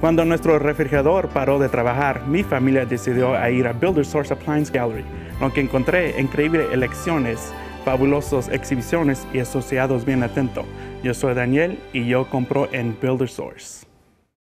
Cuando nuestro refrigerador paró de trabajar, mi familia decidió ir a Builder Source Appliance Gallery, donde encontré increíbles elecciones, fabulosas exhibiciones y asociados bien atentos. Yo soy Daniel y yo compro en Builder Source.